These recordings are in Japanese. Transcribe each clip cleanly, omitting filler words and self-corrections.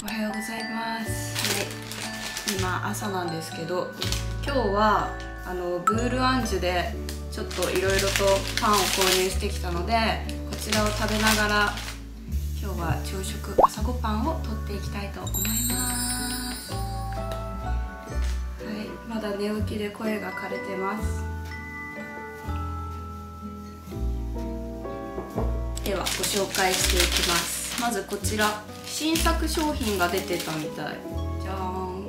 おはようございます。はい、今朝なんですけど、今日はブールアンジュでちょっといろいろとパンを購入してきたので、こちらを食べながら今日は朝食朝ごパンを取っていきたいと思います。はい、まだ寝起きで声が枯れてます。ではご紹介していきます。まずこちら新作商品が出てたみたい。じゃーん。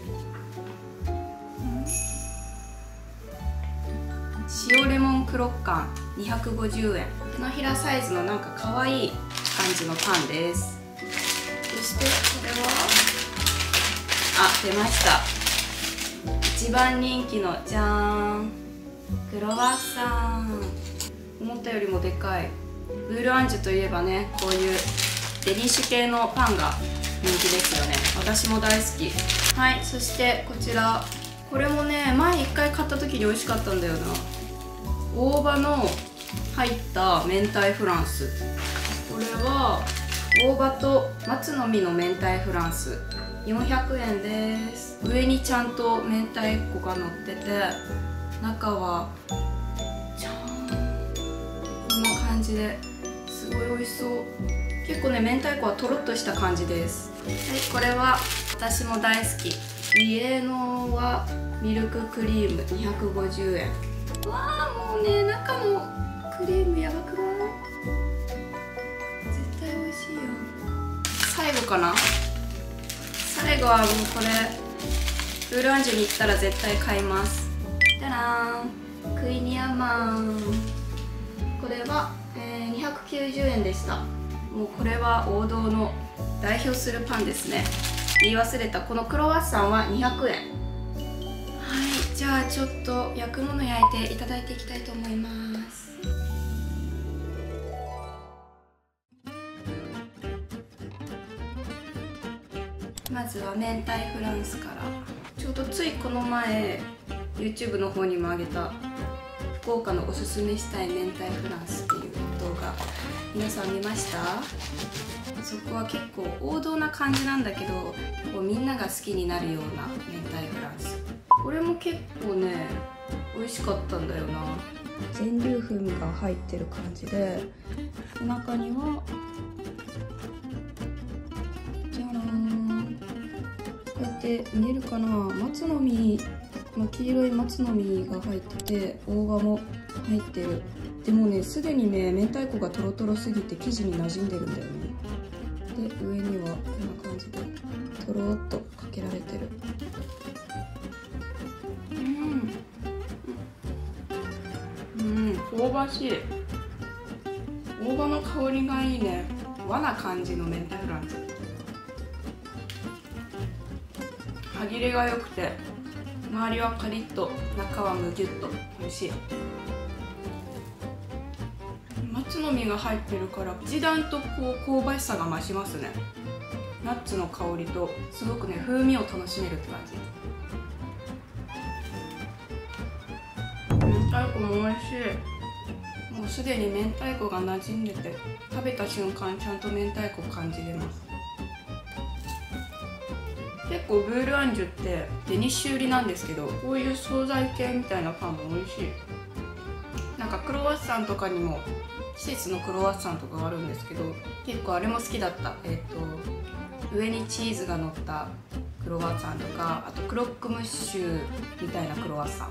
塩レモンクロッカン250円。手のひらサイズのなんか可愛い感じのパンです。そしてこれは出ました。一番人気のじゃーん、クロワッサン。思ったよりもでかい。ブールアンジュといえばね、こういうデニッシュ系のパンが人気ですよね。私も大好き。はい、そしてこちら、これもね前1回買った時に美味しかったんだよな。大葉の入った明太フランス。これは大葉と松の実の明太フランス400円です。上にちゃんと明太子が乗ってて、中はじゃーん、こんな感じですごい美味しそう。結構ね明太子はとろっとした感じです。はい、これは私も大好き、リエノーはミルククリーム250円。わあ、もうね中のクリームやばくない？絶対美味しいよ。最後かな。最後はもうこれブールアンジュに行ったら絶対買います。じゃらーん、クイニアマン。これは、290円でした。もうこれは王道の代表するパンですね。言い忘れた、このクロワッサンは200円。はい、じゃあちょっと焼くもの焼いていただいていきたいと思います。まずは明太フランスから。ちょうどついこの前 YouTube の方にも上げた福岡のおすすめしたい明太フランスっていう動画、皆さん見ました？そこは結構王道な感じなんだけど、こうみんなが好きになるような明太フランス。これも結構ね美味しかったんだよな。全粒粉が入ってる感じで、中にはじゃらーん、こうやって見えるかな、松の実、この黄色い松の実が入ってて、大葉も入ってる。でもね、すでにね明太子がとろとろすぎて生地に馴染んでるんだよね。で上にはこんな感じでとろっとかけられてる。香ばしい。大葉の香りがいいね。和な感じの明太フランス。歯切れが良くて、周りはカリッと中はむぎゅっと美味しい。松の実が入ってるから一段とこう香ばしさが増しますね。ナッツの香りとすごくね風味を楽しめるって感じ。明太子も美味しい。もうすでに明太子が馴染んでて、食べた瞬間ちゃんと明太子感じれます。結構ブールアンジュってデニッシュ売りなんですけど、こういう惣菜系みたいなパンも美味しい。なんかクロワッサンとかにも季節のクロワッサンとかがあるんですけど、結構あれも好きだった。上にチーズが乗ったクロワッサンとか、あとクロックムッシュみたいなクロワッサン。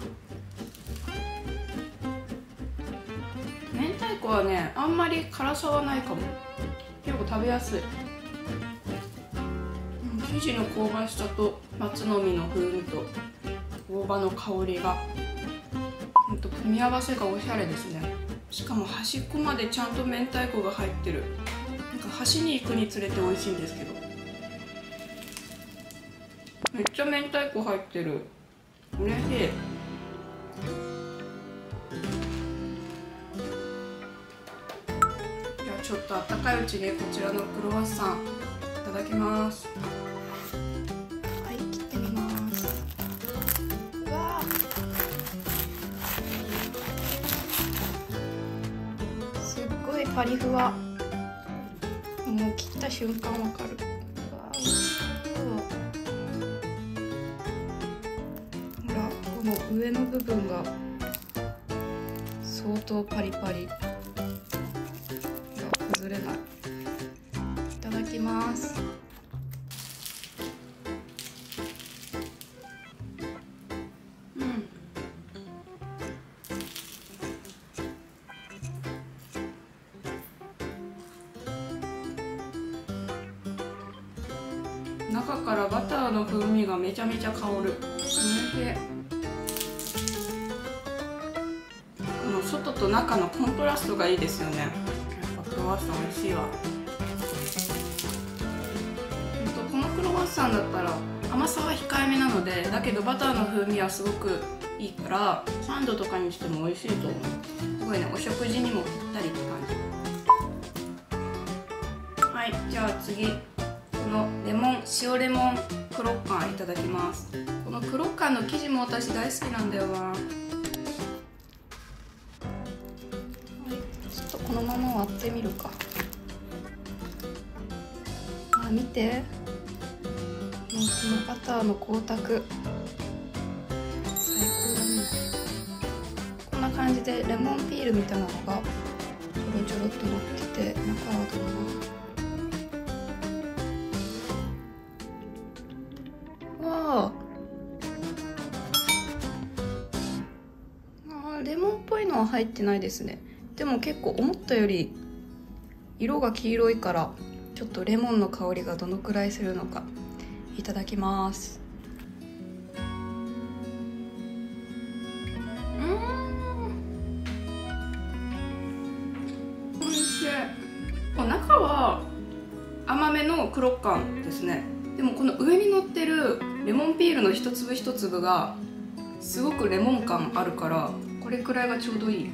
明太子はねあんまり辛さはないかも。結構食べやすい。生地の香ばしさと松の実の風味と大葉の香りが、組み合わせがおしゃれですね。しかも端っこまでちゃんと明太子が入ってる。なんか端に行くにつれて美味しいんですけど、めっちゃ明太子入ってる。嬉しい。じゃあちょっとあったかいうちにこちらのクロワッサンいただきます。はい、切ってみます。うわー、すっごいパリふわ。もう切った瞬間わかる。うわー、 の上の部分が相当パリパリ。崩れない。いただきます。中からバターの風味がめちゃめちゃ香る。この外と中のコントラストがいいですよね。やっぱクロワッサン美味しいわ。このクロワッサンだったら甘さは控えめなので、だけどバターの風味はすごくいいからサンドとかにしても美味しいと思う。すごいね、お食事にもぴったりって感じ。はい、じゃあ次、この塩レモンクロッカンいただきます。このクロッカンの生地も私大好きなんだよな。はい、ちょっとこのまま割ってみるか。あ、見て、もうこのバターの光沢最高だね。こんな感じでレモンピールみたいなのがちょろちょろっと乗ってて、中はどうな。レモンっぽいのは入ってないですね。でも結構思ったより色が黄色いから、ちょっとレモンの香りがどのくらいするのか。いただきます。おいしい。中は甘めのクロッカンですね。でもこの上に乗ってるレモンピールの一粒一粒がすごくレモン感あるから、これくらいがちょうどいい。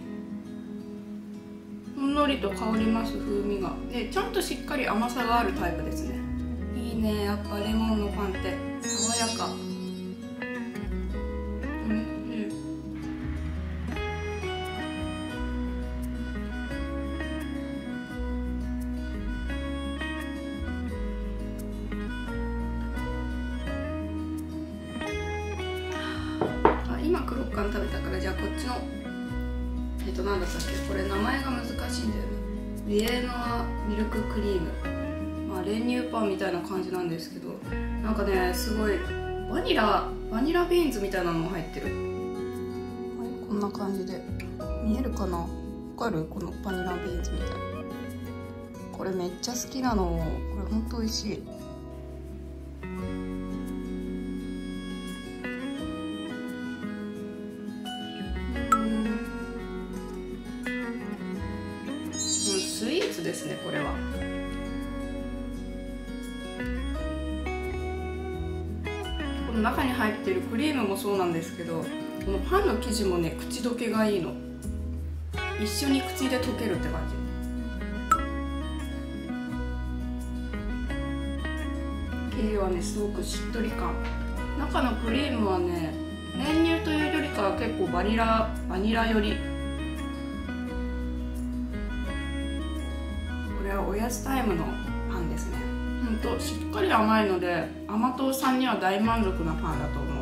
ほんのりと香ります、風味が。でちゃんとしっかり甘さがあるタイプですね。いいね、やっぱレモンのパンって爽やか。今クロッカン食べたから、じゃあこっちのなんだったっけ、これ名前が難しいんだよね。ビエノアミルククリーム、まあ練乳パンみたいな感じなんですけど、なんかね、すごいバニラビーンズみたいなのも入ってる。はい、こんな感じで見えるかな、わかる？このバニラビーンズみたいな。これめっちゃ好きなの。これほんと美味しい。スイーツですね、これは。この中に入ってるクリームもそうなんですけど、このパンの生地もね、口どけがいいの。一緒に口で溶けるって感じ。生地はね、すごくしっとり感。中のクリームはね、練乳というよりかは結構バニラ寄り。おやつタイムのパンですね。ほんとしっかり甘いので、甘党さんには大満足なパンだと思う。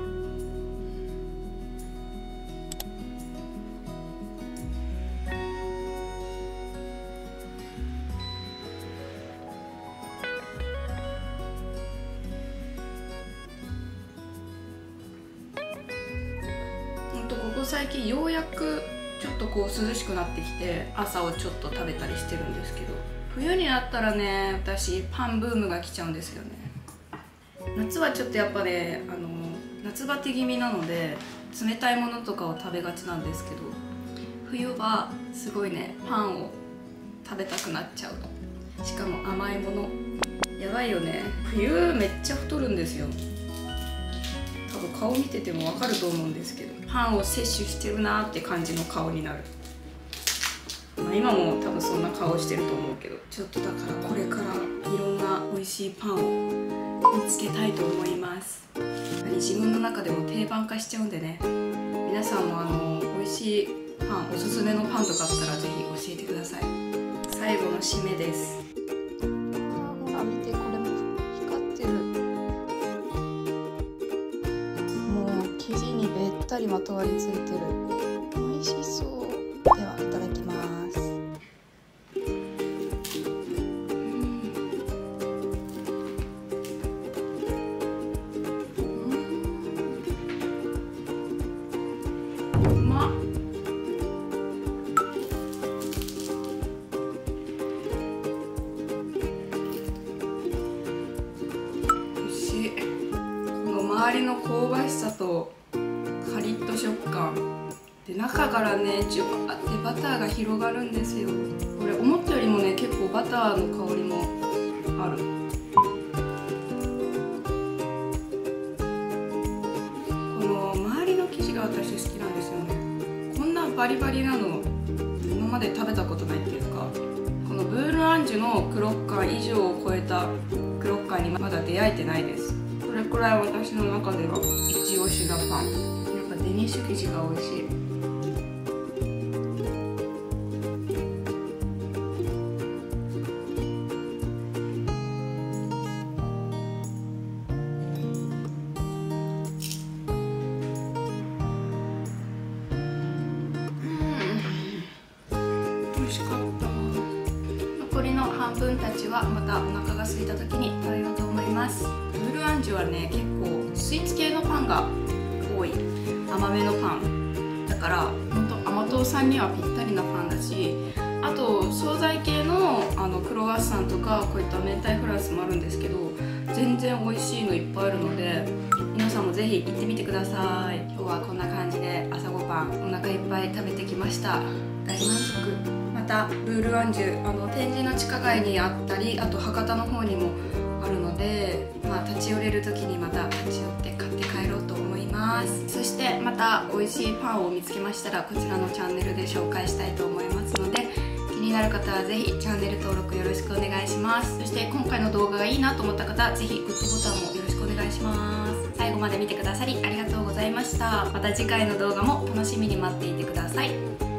ほんとここ最近ようやくちょっとこう涼しくなってきて、朝をちょっと食べたりしてるんですけど、冬になったらね、私パンブームが来ちゃうんですよね。夏はちょっとやっぱね、夏バテ気味なので冷たいものとかを食べがちなんですけど、冬はすごいね、パンを食べたくなっちゃうの。しかも甘いものやばいよね。冬めっちゃ太るんですよ。多分顔見てても分かると思うんですけど、パンを摂取してるなーって感じの顔になる。まあ、今も多分そんな顔してると思うけど、ちょっとだからこれからいろんな美味しいパンを見つけたいと思います。自分の中でも定番化しちゃうんでね、皆さんも美味しいパン、おすすめのパンとかあったらぜひ教えてください。最後の締めです。ほら見て、これも光ってる。もう生地にべっったりまとわりついてる。美味しそう。ではいただきます。うまっ。おいしい。この周りの香ばしさとカリッと食感で、中からねジュワーってバターが広がるんですよ。これ思ったよりもね結構バターの香りもある。この周りの生地が私好きなんですよね。こんなバリバリなの今まで食べたことないっていうか、このブールアンジュのクロッカン以上を超えたクロッカンにまだ出会えてないです。これくらい私の中では一押しなパン。やっぱデニッシュ生地が美味しい。美味しかった。残りの半分たちはまたお腹が空いた時に食べようと思います。ブールアンジュはね結構スイーツ系のパンが多い、甘めのパンだから本当甘党さんにはぴったりなパンだし、あと惣菜系のクロワッサンとかこういった明太フランスもあるんですけど、全然美味しいのいっぱいあるので皆さんもぜひ行ってみてください。今日はこんな感じで朝ごはんお腹いっぱい食べてきました。大満足。またブールアンジュ天神の地下街にあったり、あと博多の方にもあるので、立ち寄れる時にまた立ち寄って買って帰ろうと思います。そしてまた美味しいパンを見つけましたらこちらのチャンネルで紹介したいと思いますので、気になる方はぜひチャンネル登録よろしくお願いします。そして今回の動画がいいなと思った方はぜひグッドボタンもよろしくお願いします。最後まで見てくださりありがとうございました。また次回の動画も楽しみに待っていてください。